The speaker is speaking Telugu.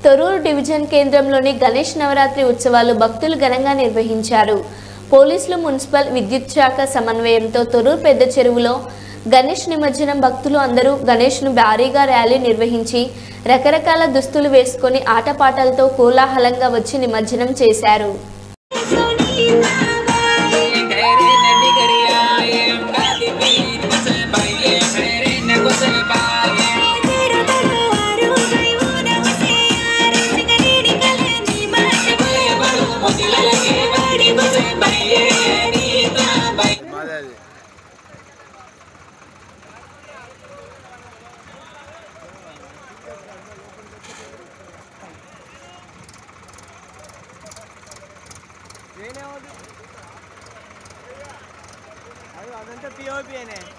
తొర్రూరు డివిజన్ కేంద్రంలోని గణేష్ నవరాత్రి ఉత్సవాలు భక్తులు ఘనంగా నిర్వహించారు. పోలీసులు, మున్సిపల్, విద్యుత్ శాఖ సమన్వయంతో తొర్రూరు పెద్ద చెరువులో గణేష్ నిమజ్జనం భక్తులు అందరూ గణేష్ను భారీగా ర్యాలీ నిర్వహించి రకరకాల దుస్తులు వేసుకొని ఆటపాటలతో కోలాహలంగా వచ్చి నిమజ్జనం చేశారు. అదంతా పిఓపి అనే